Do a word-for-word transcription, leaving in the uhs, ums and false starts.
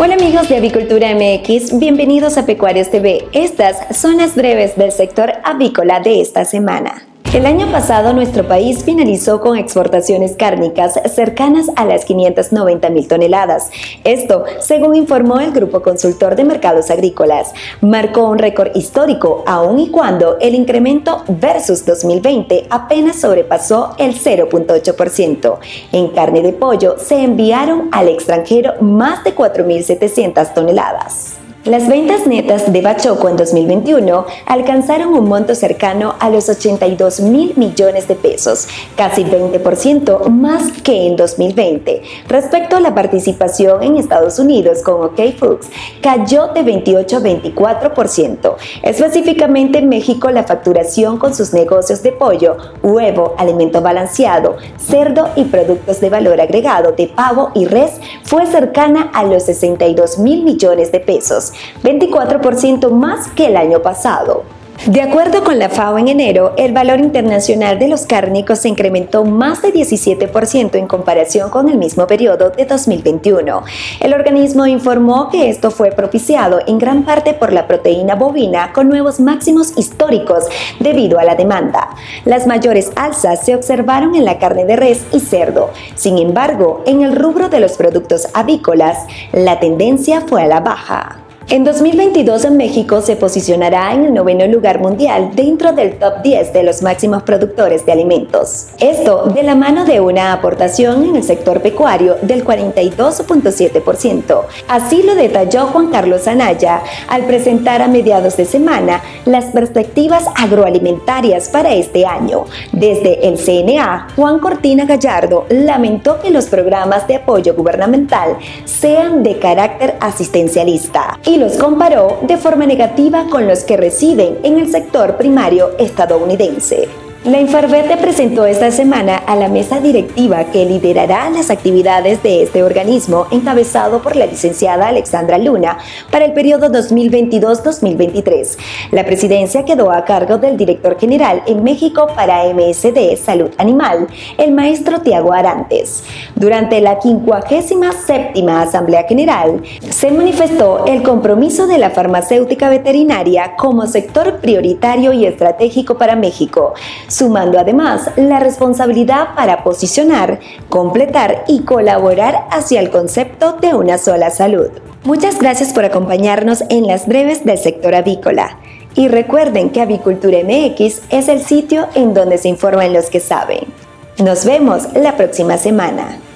Hola amigos de Avicultura M X, bienvenidos a Pecuarios T V. Estas son las breves del sector avícola de esta semana. El año pasado nuestro país finalizó con exportaciones cárnicas cercanas a las quinientas noventa mil toneladas. Esto, según informó el Grupo Consultor de Mercados Agrícolas, marcó un récord histórico, aun y cuando el incremento versus dos mil veinte apenas sobrepasó el cero punto ocho por ciento. En carne de pollo se enviaron al extranjero más de cuatro mil setecientas toneladas. Las ventas netas de Bachoco en dos mil veintiuno alcanzaron un monto cercano a los ochenta y dos mil millones de pesos, casi veinte por ciento más que en dos mil veinte. Respecto a la participación en Estados Unidos con OK Foods, cayó de veintiocho a veinticuatro por ciento. Específicamente en México, la facturación con sus negocios de pollo, huevo, alimento balanceado, cerdo y productos de valor agregado de pavo y res fue cercana a los sesenta y dos mil millones de pesos. veinticuatro por ciento más que el año pasado. De acuerdo con la FAO, en enero, el valor internacional de los cárnicos se incrementó más de diecisiete por ciento en comparación con el mismo periodo de dos mil veintiuno. El organismo informó que esto fue propiciado en gran parte por la proteína bovina con nuevos máximos históricos debido a la demanda. Las mayores alzas se observaron en la carne de res y cerdo. Sin embargo, en el rubro de los productos avícolas, la tendencia fue a la baja. En dos mil veintidós, en México se posicionará en el noveno lugar mundial dentro del top diez de los máximos productores de alimentos. Esto de la mano de una aportación en el sector pecuario del cuarenta y dos punto siete por ciento. Así lo detalló Juan Carlos Anaya al presentar a mediados de semana las perspectivas agroalimentarias para este año. Desde el C N A, Juan Cortina Gallardo lamentó que los programas de apoyo gubernamental sean de carácter asistencialista y los comparó de forma negativa con los que residen en el sector primario estadounidense. La Infarvete presentó esta semana a la mesa directiva que liderará las actividades de este organismo encabezado por la licenciada Alexandra Luna para el periodo dos mil veintidós a dos mil veintitrés. La presidencia quedó a cargo del director general en México para M S D Salud Animal, el maestro Tiago Arantes. Durante la quincuagésima séptima Asamblea General se manifestó el compromiso de la farmacéutica veterinaria como sector prioritario y estratégico para México, sumando además la responsabilidad para posicionar, completar y colaborar hacia el concepto de una sola salud. Muchas gracias por acompañarnos en las breves del sector avícola. Y recuerden que Avicultura M X es el sitio en donde se informan los que saben. Nos vemos la próxima semana.